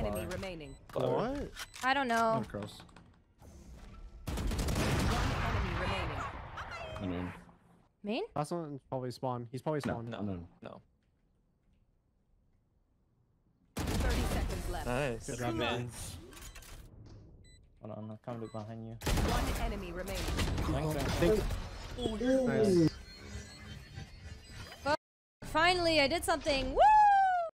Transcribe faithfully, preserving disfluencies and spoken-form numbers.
enemy remaining. What? I don't know. Across. One enemy remaining. I mean, Main? Last one's probably spawn. He's probably no, spawn. no, no. No. thirty seconds left. Nice. Good job, man. Hold on, I'll come look behind you. One enemy remaining. Thanks, Think. Nice. Finally, I did something. Woo!